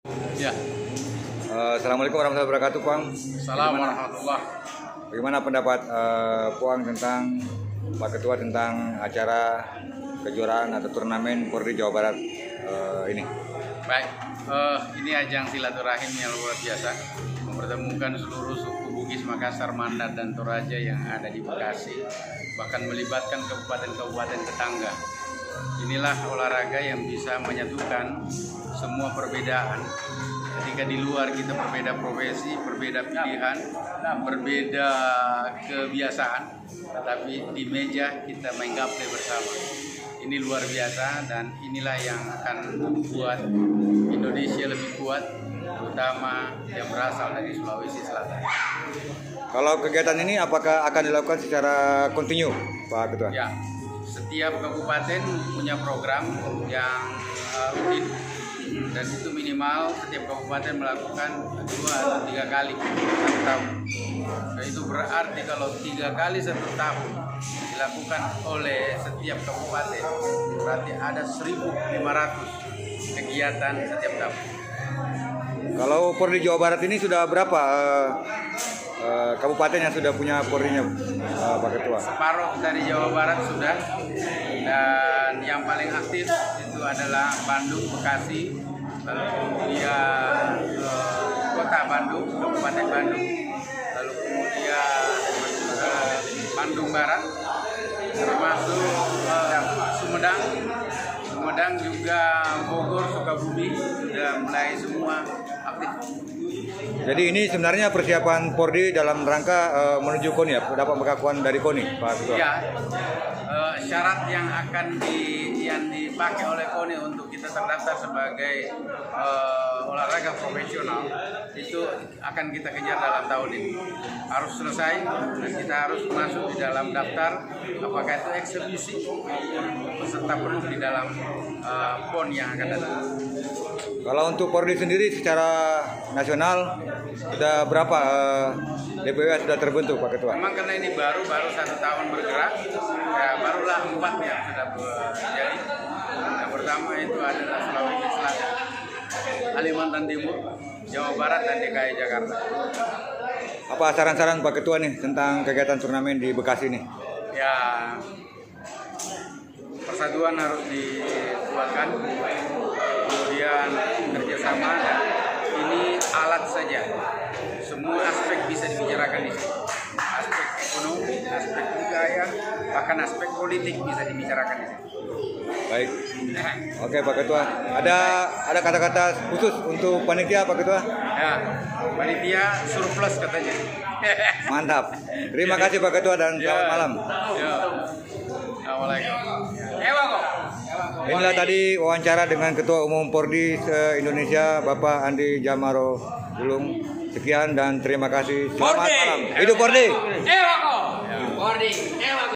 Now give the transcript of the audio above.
Ya. Assalamualaikum warahmatullahi wabarakatuh, Puang. Assalamualaikum warahmatullahi. Bagaimana pendapat Puang tentang Pak Ketua tentang acara kejuaraan atau turnamen Pordi Jawa Barat ini? Baik, ini ajang silaturahim yang luar biasa, mempertemukan seluruh suku Bugis, Makassar, Mandat, dan Toraja yang ada di Bekasi, bahkan melibatkan kabupaten-kabupaten tetangga. Inilah olahraga yang bisa menyatukan semua perbedaan. Ketika di luar kita berbeda profesi, berbeda pilihan, berbeda kebiasaan, tetapi di meja kita main gaple bersama. Ini luar biasa dan inilah yang akan membuat Indonesia lebih kuat, terutama yang berasal dari Sulawesi Selatan. Kalau kegiatan ini apakah akan dilakukan secara kontinu, Pak Ketua? Ya, setiap kabupaten punya program yang rutin, dan itu minimal setiap kabupaten melakukan 2 atau 3 kali satu tahun. Nah, itu berarti kalau 3 kali satu tahun dilakukan oleh setiap kabupaten, berarti ada 1.500 kegiatan setiap tahun. Kalau Pordi Jawa Barat ini sudah berapa kabupaten yang sudah punya Pordinya, Pak Ketua? Separuh dari Jawa Barat sudah, dan yang paling aktif itu adalah Bandung, Bekasi, lalu kemudian Kota Bandung, Kabupaten Bandung, lalu kemudian Bandung Barat, termasuk Sumedang juga, Bogor, Sukabumi sudah mulai semua aktif. Jadi ini sebenarnya persiapan Pordi dalam rangka menuju KONI ya, dapat pengakuan dari KONI, Pak Ketua? Ya, syarat yang akan dipakai oleh KONI untuk kita terdaftar sebagai olahraga profesional itu akan kita kejar dalam tahun ini. Harus selesai dan kita harus masuk di dalam daftar, apakah itu eksebisi maupun peserta penuh di dalam PON yang akan datang. Kalau untuk Pordi sendiri secara nasional sudah berapa DPW sudah terbentuk, Pak Ketua? Memang karena ini baru 1 tahun bergerak, ya barulah 4 yang sudah terjadi. Yang pertama itu adalah Sulawesi Selatan, Kalimantan Timur, Jawa Barat, dan DKI Jakarta. Apa saran-saran Pak Ketua nih tentang kegiatan turnamen di Bekasi nih? Ya, persatuan harus dikuatkan, kemudian kerjasama, dan ini alat saja. Semua aspek bisa dibicarakan di sini. Aspek ekonomi, aspek budaya, bahkan aspek politik bisa dibicarakan di sini. Baik. Oke, Pak Ketua. Ada kata-kata khusus untuk panitia, Pak Ketua? Ya, panitia surplus katanya. Mantap. Terima kasih Pak Ketua dan selamat malam. Ya. Assalamualaikum. Inilah tadi wawancara dengan Ketua Umum Pordi se-Indonesia, Bapak Andi Jamaro Dulung. Sekian dan terima kasih. Selamat malam. Hidup Pordi. Pordi.